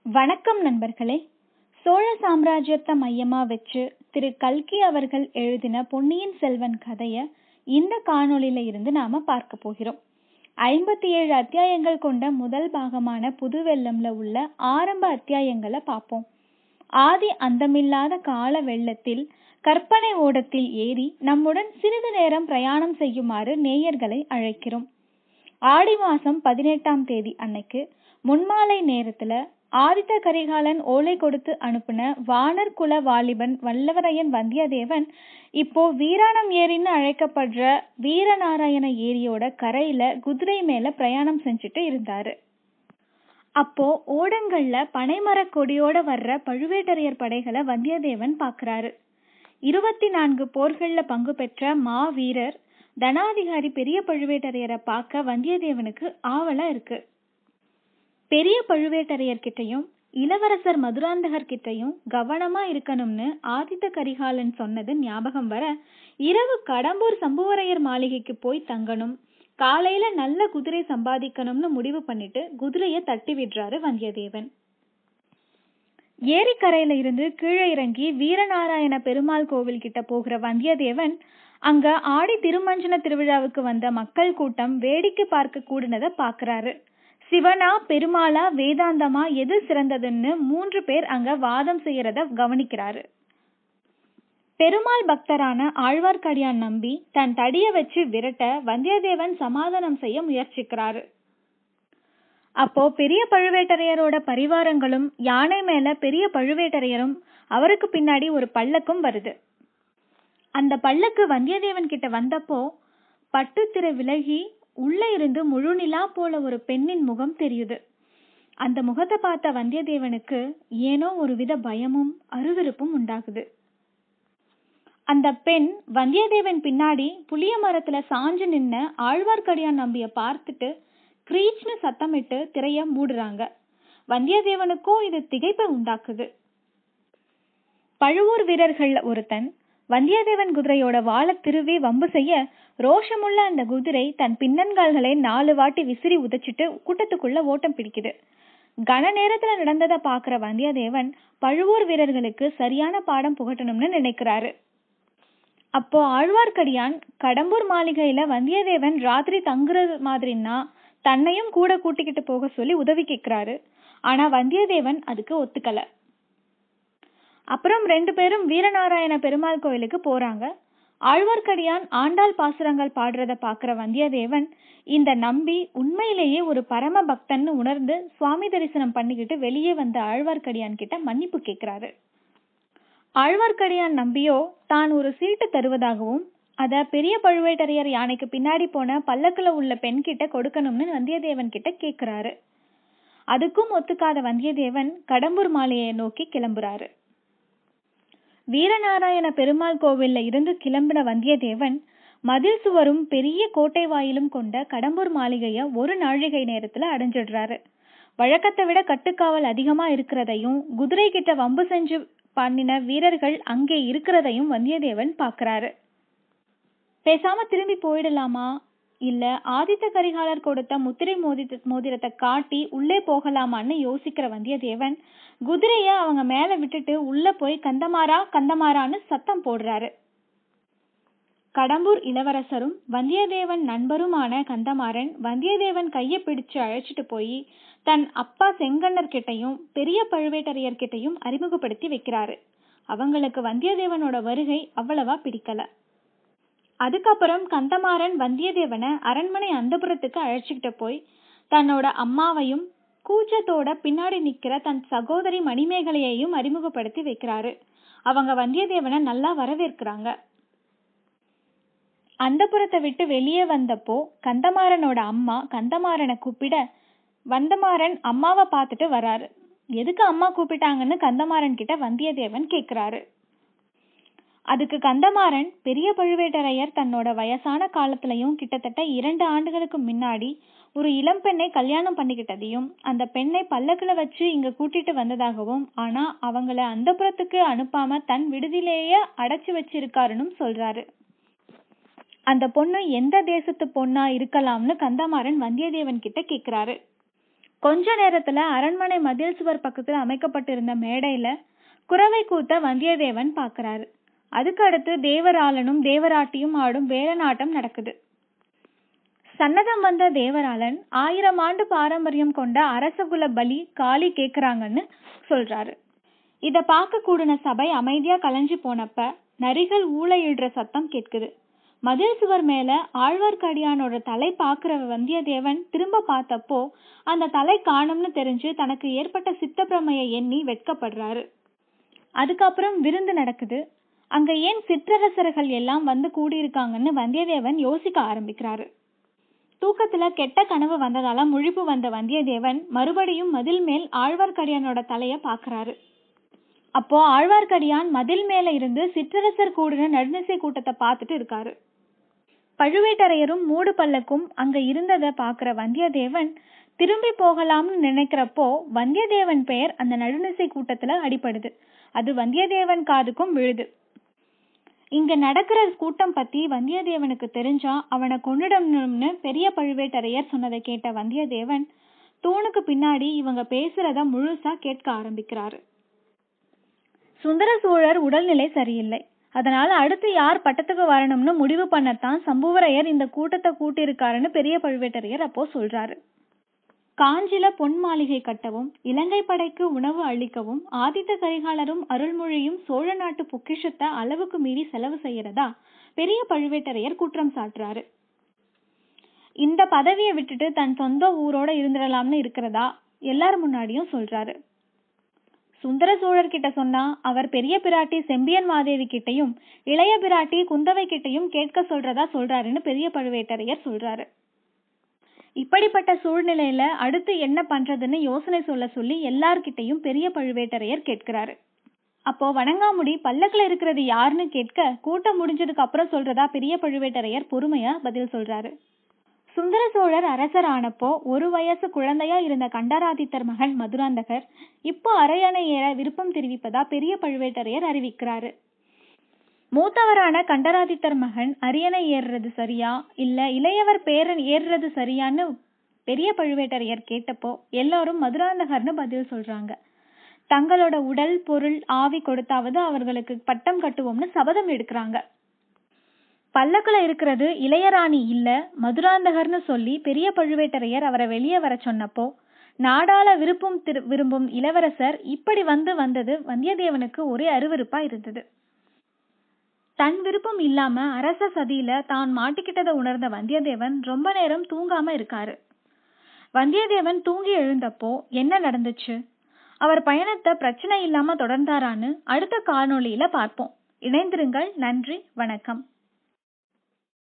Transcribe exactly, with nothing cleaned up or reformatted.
வணக்கம் நண்பர்களே. சோழ சாம்ராஜ்யத்தை மையமா வச்சு திரு கல்கி அவர்கள் எழுதின பொன்னியின் செல்வன் கதைய இந்த காணொளியில இருந்து நாம பார்க்க போகிறோம். ஐம்பத்தி ஏழு அத்தியாயங்கள் கொண்ட முதல் பாகமான புது வெள்ளம்ல உள்ள ஆரம்ப அத்தியாயங்களை பார்ப்போம். ஆதி அந்தமில்லாத கால வெள்ளத்தில் கற்பனை ஓடத்தில் ஏறி நம்முடன் சிறிது நேரம் பிரயாணம் செய்யுமாறு நேயர்களை அழைக்கிறோம். ஆடி மாசம் பதினெட்டாம் தேதி அன்னைக்கு முன்மாலை நேரத்துல ஆதித்த கரிகாலன் ஓலை கொடுத்து அனுப்பின வானர் குல வாலிபன் வல்லவரையன் வந்தியத்தேவன் இப்போ வீராணம் ஏரின்னு அழைக்கப்படுற வீரநாராயண ஏரியோட கரையில குதிரை மேல பிரயாணம் செஞ்சுட்டு இருந்தாரு. அப்போ ஓடங்கள்ல பனைமர கொடியோட வர்ற பழுவேட்டரையர் படைகளை வந்தியத்தேவன் பாக்குறாரு. இருபத்தி நான்கு போர்கள்ல பங்கு பெற்ற மா வீரர் தனாதிகாரி பெரிய பழுவேட்டரையரை பார்க்க வந்தியத்தேவனுக்கு ஆவலா இருக்கு. பெரிய பழுவேட்டரையர்கிட்டையும் இளவரசர் மதுராந்தகர் கிட்டையும் கவனமா இருக்கணும்னு ஆதித்த கரிகாலன் சொன்னது ஞாபகம் வர, இரவு கடம்பூர் சம்புவரையர் மாளிகைக்கு போய் தங்கணும், காலையில நல்ல குதிரை சம்பாதிக்கணும்னு முடிவு பண்ணிட்டு குதிரைய தட்டி விடுறாரு வந்தியத்தேவன். ஏரிக்கரையில இருந்து கீழே இறங்கி வீரநாராயண பெருமாள் கோவில் கிட்ட போகிற வந்தியத்தேவன் அங்க ஆடி திருமஞ்சன திருவிழாவுக்கு வந்த மக்கள் கூட்டம் வேடிக்கை பார்க்க கூடினதை பாக்குறாரு. சிவனா பெருமாளா வேதாந்தமா எது சிறந்ததுன்னு மூன்று பேர் அங்க வாதம் செய்யறத கவனிக்கிறாரு. பெருமாள் பக்தரான ஆழ்வார்க்கடியான் நம்பி தன் தடிய வச்சு விரட்ட வந்தியத்தேவன் சமாதானம் செய்ய முயற்சிக்கிறாரு. அப்போ பெரிய பழுவேட்டரையரோட பரிவாரங்களும் யானை மேல பெரிய பழுவேட்டரையரும் அவருக்கு பின்னாடி ஒரு பல்லக்கும் வருது. அந்த பல்லக்கு வந்தியத்தேவன் கிட்ட வந்தப்போ பட்டுத்திரை விலகி உள்ள இருந்து முழு நிலா போல ஒரு பெண்ணின் முகம் தெரியுது. அந்த முகத்தை பார்த்த வந்தியத்தேவனுக்கு ஏனோ ஒரு வித பயமும் அருவருப்பும் உண்டாகுது. அந்த பெண் வந்தியத்தேவன் பின்னாடி புளிய மரத்துல சாஞ்சு நின்ன ஆழ்வார்க்கடியான் நம்பிய பார்த்துட்டு கிரீச்னு சத்தமிட்டு திரைய மூடுறாங்க. வந்தியத்தேவனுக்கும் இது திகைப்பை உண்டாக்குது. பழுவூர் வீரர்கள் ஒருத்தன் வந்தியத்தேவன் குதிரையோட வாழை திருவி வம்பு செய்ய, ரோஷமுள்ள அந்த குதிரை தன் பின்னன்கால்களை நாலு வாட்டி விசிறி உதைச்சிட்டு கூட்டத்துக்குள்ள ஓட்டம் பிடிக்குது. கன நேரத்துல நடந்ததை பாக்குற வந்தியத்தேவன் பழுவூர் வீரர்களுக்கு சரியான பாடம் புகட்டணும்னு நினைக்கிறாரு. அப்போ ஆழ்வார்க்கடியான் கடம்பூர் மாளிகையில வந்தியத்தேவன் ராத்திரி தங்குறது மாதிரின்னா தன்னையும் கூட கூட்டிக்கிட்டு போக சொல்லி உதவி கேட்கிறாரு. ஆனா வந்தியத்தேவன் அதுக்கு ஒத்துக்கல. அப்புறம் ரெண்டு பேரும் வீரநாராயண பெருமாள் கோயிலுக்கு போறாங்க. ஆழ்வார்க்கடியான் ஆண்டாள் பாசுரங்கள் பாடுறத பாக்குற வந்தியத்தேவன் இந்த நம்பி உண்மையிலேயே ஒரு பரம பக்தன்னு உணர்ந்து சுவாமி தரிசனம் பண்ணிக்கிட்டு வெளியே வந்த ஆழ்வார்க்கடியான் கிட்ட மன்னிப்பு கேட்கிறாரு. ஆழ்வார்க்கடியான் நம்பியோ தான் ஒரு சீட்டு தருவதாகவும் அத பெரிய பழுவேட்டரையர் யானைக்கு பின்னாடி போன பல்லக்குல உள்ள பெண் கிட்ட கொடுக்கணும்னு வந்தியத்தேவன் கிட்ட கேட்கிறாரு. அதுக்கும் ஒத்துக்காத வந்தியத்தேவன் கடம்பூர் மாளிகையை நோக்கி கிளம்புறாரு. வீரநாராயண பெருமாள் கோவில்ல இருந்து கிளம்பின வந்தியத்தேவன் மதில் சுவரும் பெரிய கோட்டை வாயிலும் கொண்ட கடம்பூர் மாளிகைய ஒரு நாழிகை நேரத்துல அடைஞ்சிடுறாரு. வழக்கத்தை விட கட்டுக்காவல் அதிகமா இருக்கிறதையும் குதிரை கிட்ட வம்பு செஞ்சு பண்ணின வீரர்கள் அங்கே இருக்கிறதையும் வந்தியத்தேவன் பாக்குறாரு. பேசாம திரும்பி போயிடலாமா, இல்ல ஆதித்த கரிகாலர் கொடுத்த முத்திரை மோதி மோதிரத்தை காட்டி உள்ளே போகலாமான்னு யோசிக்கிற வந்தியத்தேவன் குதிரைய அவங்க மேல விட்டுட்டு உள்ள போய் கந்தமாரா கந்தமாரான்னு சத்தம் போடுறாரு. கடம்பூர் இளவரசரும் வந்தியத்தேவன் நண்பருமான கந்தமாறன் வந்தியத்தேவன் கைய பிடிச்சு அழைச்சிட்டு போய் தன் அப்பா செங்கண்ணர் கிட்டையும் பெரிய பழுவேட்டரையர் கிட்டையும் அறிமுகப்படுத்தி வைக்கிறாரு. அவங்களுக்கு வந்தியத்தேவனோட வருகை அவ்வளவா பிடிக்கல. அதுக்கப்புறம் கந்தமாறன் வந்தியத்தேவனை அரண்மனை அந்தப்புறத்துக்கு அழைச்சிக்கிட்டு போய் தன்னோட அம்மாவையும் கூச்சத்தோட பின்னாடி நிக்கிற தன் சகோதரி மணிமேகலையையும் அறிமுகப்படுத்தி வைக்கிறாரு. அவங்க வந்தியத்தேவனை நல்லா வரவேற்கிறாங்க. அந்தப்புறத்தை விட்டு வெளியே வந்தப்போ கந்தமாறனோட அம்மா கந்தமாறனை கூப்பிட வந்தமாறன் அம்மாவை பார்த்துட்டு வராரு. எதுக்கு அம்மா கூப்பிட்டாங்கன்னு கந்தமாறன் கிட்ட வந்தியத்தேவன் கேக்குறாரு. அதுக்கு கந்தமாறன் பெரிய பழுவேட்டரையர் தன்னோட வயசான காலத்திலையும் கிட்டத்தட்ட இரண்டு ஆண்டுகளுக்கு முன்னாடி ஒரு இளம் பெண்ணை கல்யாணம் பண்ணிக்கிட்டதையும் அந்த பெண்ணை பல்லக்குல வச்சு இங்க கூட்டிட்டு வந்ததாகவும், ஆனா அவங்கள அந்தப்புறத்துக்கு அனுப்பாம தன் விடுதியிலேயே அடைச்சு வச்சிருக்காருன்னு சொல்றாரு. அந்த பொண்ணு எந்த தேசத்து பொண்ணா இருக்கலாம்னு கந்தமாறன் வந்தியத்தேவன் கிட்ட கேக்குறாரு. கொஞ்ச நேரத்துல அரண்மனை மதில் சுவர் பக்கத்துல அமைக்கப்பட்டிருந்த மேடையில குரவை கூத்த வந்தியத்தேவன் பாக்குறாரு. அதுக்கு அடுத்து தேவராளனும் தேவராட்டியும் ஆடும் வேலநாட்டம் நடக்குது. சன்னதம் வந்த தேவராளன் ஆயிரம் ஆண்டு பாரம்பரியம் கொண்ட அரசகுல பலி காளி கேக்குறாங்கன்னு சொல்றாரு. இத பார்க்க கூடின சபை அமைதியா கலைஞ்சு போனப்ப நரிகள் ஊளையிடுற சத்தம் கேட்குது. மதில் சுவர் மேல ஆழ்வார்க்கடியானோட தலை பாக்குற வந்தியத்தேவன் திரும்ப பார்த்தப்போ அந்த தலை காணும்னு தெரிஞ்சு தனக்கு ஏற்பட்ட சித்தப்பிரமைய எண்ணி வெட்கப்படுறாரு. அதுக்கப்புறம் விருந்து நடக்குது. அங்க ஏன் சிற்றரசர்கள் எல்லாம் வந்து கூடியிருக்காங்கன்னு வந்தியத்தேவன் யோசிக்க ஆரம்பிக்கிறாரு. தூக்கத்துல கெட்ட கனவு வந்ததால முழிப்பு வந்த வந்தியத்தேவன் மறுபடியும் மதில் மேல் ஆழ்வார்க்கடியானோட தலைய பாக்குறாரு. அப்போ ஆழ்வார்க்கடியான் மதில் மேல இருந்து சிற்றரசர் கூடின நடுநிசை கூட்டத்தை பார்த்துட்டு இருக்காரு. பழுவேட்டரையரும் மூடு பல்லக்கும் அங்க இருந்ததை பாக்குற வந்தியத்தேவன் திரும்பி போகலாம்னு நினைக்கிறப்போ வந்தியத்தேவன் பெயர் அந்த நடுநிசை கூட்டத்துல அடிபடுது. அது வந்தியத்தேவன் காதுக்கும் விழுது. இங்க நடக்கிற கூட்டம் பத்தி வந்தியத்தேவனுக்கு தெரிஞ்சா அவனை கொன்னிடணும்னு பெரிய பழுவேட்டரையர் சொன்னதை கேட்ட வந்தியத்தேவன் தூணுக்கு பின்னாடி இவங்க பேசுறத முழுசா கேட்க ஆரம்பிக்கிறாரு. சுந்தர சோழர் உடல்நிலை சரியில்லை. அதனால அடுத்து யார் பட்டத்துக்கு வரணும்னு முடிவு பண்ணத்தான் சம்புவரையர் இந்த கூட்டத்தை கூட்டியிருக்காருன்னு பெரிய பழுவேட்டரையர் அப்போ சொல்றாரு. காஞ்சில பொன் மாளிகை கட்டவும் இலங்கை படைக்கு உணவு அளிக்கவும் ஆதித்த கரிகாலரும் அருள்மொழியும் சோழ நாட்டு பொக்கிஷத்தை அளவுக்கு மீறி செலவு செய்யறதா பெரிய பழுவேட்டரையர் குற்றம் சாட்டுறாரு. இந்த பதவியை விட்டுட்டு தன் சொந்த ஊரோட இருந்துடலாம்னு இருக்கிறதா எல்லார் முன்னாடியும் சொல்றாரு. சுந்தர சோழர் கிட்ட சொன்னா அவர் பெரிய பிராட்டி செம்பியன் மாதேவி கிட்டையும் இளைய பிராட்டி குந்தவை கிட்டையும் கேட்க சொல்றதா சொல்றாருன்னு பெரிய பழுவேட்டரையர் சொல்றாரு. இப்படிப்பட்ட சூழ்நிலையில அடுத்து என்ன பண்றதுன்னு யோசனை சொல்ல சொல்லி எல்லார்கிட்டையும் பெரிய பழுவேட்டரையர் கேட்கிறாரு. அப்போ வணங்காமுடி பல்லக்குல இருக்கிறது யாருன்னு கேட்க கூட்டம் முடிஞ்சதுக்கு அப்புறம் சொல்றதா பெரிய பழுவேட்டரையர் பொறுமையா பதில் சொல்றாரு. சுந்தர சோழர் அரசர் ஆனப்போ ஒரு வயசு குழந்தையா இருந்த கண்டராதித்தர் மகன் மதுராந்தகர் இப்போ அரியணை ஏற விருப்பம் தெரிவிப்பதா பெரிய பழுவேட்டரையர் அறிவிக்கிறாரு. மூத்தவரான கண்டராதித்தர் மகன் அரியணை ஏறுறது சரியா இல்ல இளையவர் பேரன் ஏறுறது சரியான்னு பெரிய பழுவேட்டரையர் கேட்டப்போ எல்லாரும் மதுராந்தகர்னு பதில் சொல்றாங்க. தங்களோட உடல் பொருள் ஆவி கொடுத்தாவது அவர்களுக்கு பட்டம் கட்டுவோம்னு சபதம் எடுக்கிறாங்க. பல்லக்குல இருக்கிறது இளையராணி இல்ல மதுராந்தகர்னு சொல்லி பெரிய பழுவேட்டரையர் அவரை வெளியே வர சொன்னப்போ நாடாள விருப்பம் விரும்பும் இளவரசர் இப்படி வந்து வந்தது வந்தியத்தேவனுக்கு ஒரே அருவருப்பா இருந்தது. தன் விருப்பம் இல்லாம அரச சதியில தான் மாட்டிக்கிட்டதை உணர்ந்த வந்தியத்தேவன் ரொம்ப நேரம் தூங்காம இருக்காரு. வந்தியத்தேவன் தூங்கி எழுந்தப்போ என்ன நடந்துச்சு, அவர் பயணத்தை பிரச்சனை இல்லாம தொடர்ந்தாரான்னு அடுத்த காணொளியில பார்ப்போம். இணைந்திருங்கள். நன்றி, வணக்கம்.